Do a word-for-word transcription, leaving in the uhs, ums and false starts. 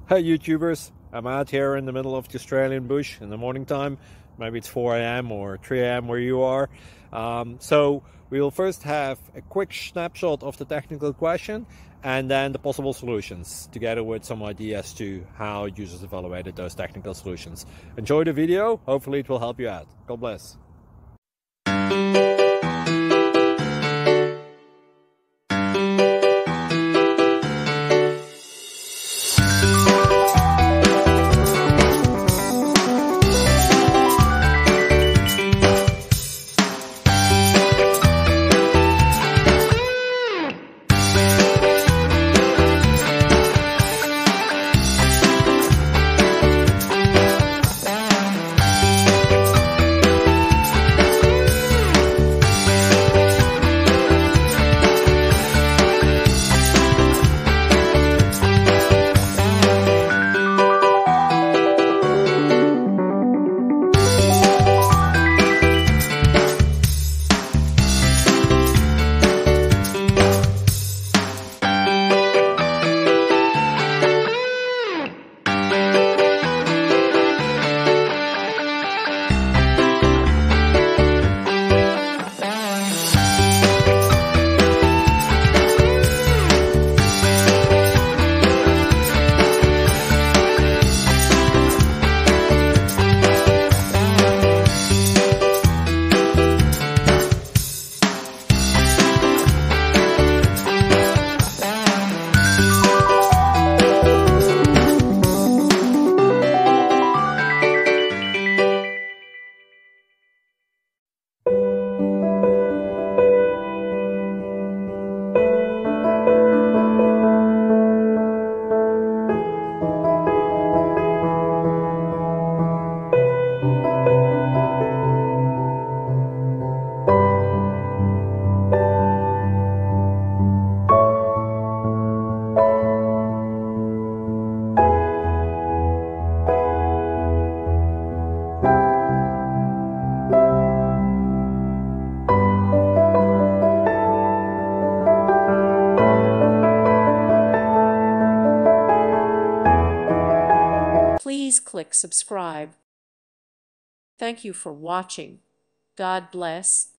Hey YouTubers, I'm out here in the middle of the Australian bush in the morning time. Maybe it's four A M or three A M where you are. Um, so we will first have a quick snapshot of the technical question and then the possible solutions, together with some ideas to how users evaluated those technical solutions. Enjoy the video, hopefully it will help you out. God bless. Please click subscribe. Thank you for watching. God bless.